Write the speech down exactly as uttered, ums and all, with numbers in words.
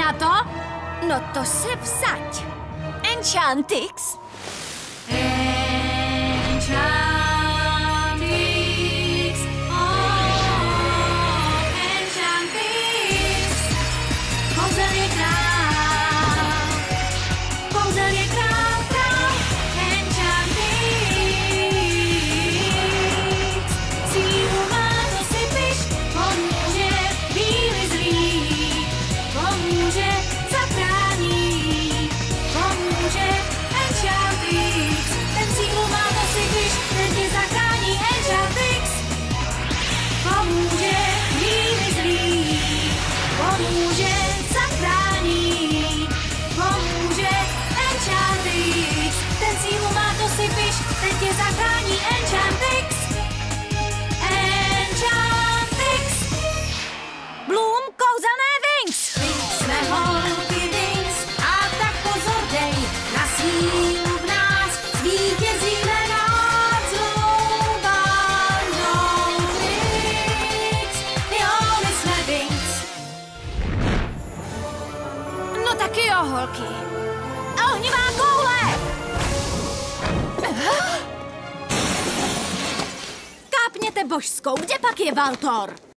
na to? No to se vsaď. Enchantix. Enchantix. Oh, Enchantix. Kouzelně král. Kouzelně král, král. Enchantix. Sílu má, to si piš. Pomůže bílý zlý. Pomůže zachrání. Pomůže Enchantix. Ten sílu má, to si piš. Ten tě zachrání. Enchantix. Pomůže bílý zlý. Pomůže zachrání. Pomůže Enchantix. Ten sílu má, to si piš. Ten tě zachrání. Enchantix. Enchantix. Bloom, kouzelné Wings. Jsme holky Wings a tak pozor dej na sílu v nás. Zvítězíme nad zlou bandou Wings. Jo, my jsme Wings. No taky jo, holky. Ohnivá koule! Kápněte božskou, kde pak je Valtor?